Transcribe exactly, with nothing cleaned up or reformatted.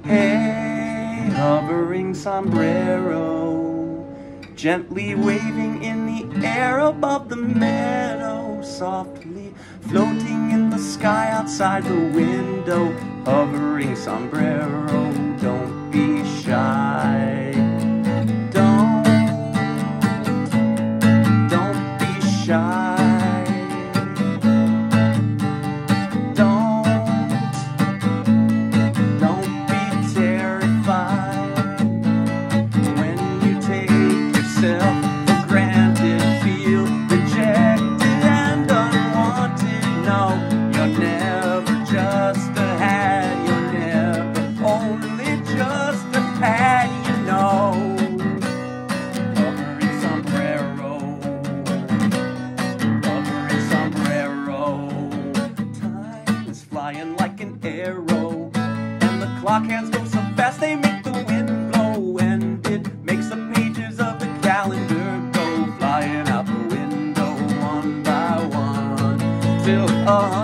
Hey, hovering sombrero, gently waving in the air above the meadow, softly floating in the sky outside the window. Hovering sombrero, don't be shy. Don't, don't be shy. Flying like an arrow, and the clock hands go so fast they make the wind blow, and it makes the pages of the calendar go flying out the window one by one till a